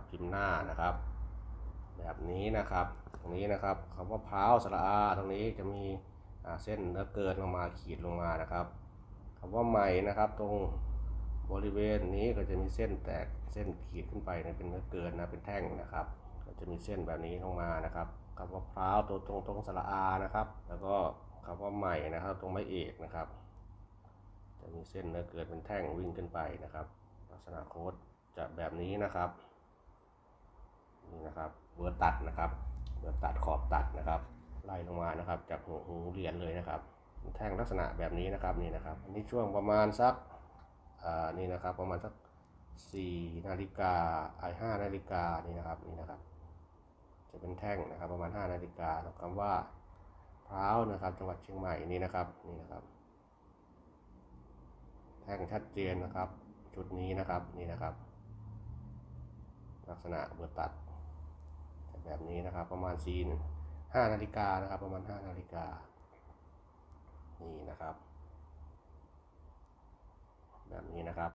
พิมพ์หน้านะครับแบบนี้นะครับตรงนี้นะครับคำว่าพร้าวสระอาตรงนี้จะมีเส้นเนื้อเกินลงมาขีดลงมานะครับคำว่าใหม่นะครับตรงบริเวณนี้ก็จะมีเส้นแตกเส้นขีดขึ้นไปเป็นเนื้อเกินนะเป็นแท่งนะครับก็จะมีเส้นแบบนี้ลงมานะครับคำว่าพร้าวตัวตรงสระอานะครับแล้วก็คำว่าใหม่นะครับตรงไม้เอกนะครับจะมีเส้นเนื้อเกินเป็นแท่งวิ่งขึ้นไปนะครับลักษณะโค้ดจะแบบนี้นะครับนี่นะครับเบอร์ตัดนะครับเบอร์ตัดขอบตัดนะครับไล่ลงมานะครับจากหูเหรียญเลยนะครับแท่งลักษณะแบบนี้นะครับนี่นะครับอันนี้ช่วงประมาณสักนี่นะครับประมาณสัก4 นาฬิกา5 นาฬิกานี่นะครับนี่นะครับจะเป็นแท่งนะครับประมาณ5 นาฬิกาคำว่าพร้าวนะครับจังหวัดเชียงใหม่นี่นะครับนี่นะครับแท่งชัดเจนนะครับชุดนี้นะครับนี่นะครับลักษณะเบอร์ตัดแบบนี้นะครับประมาณ5 นาฬิกานะครับประมาณ5 นาฬิกานี่นะครับแบบนี้นะครับ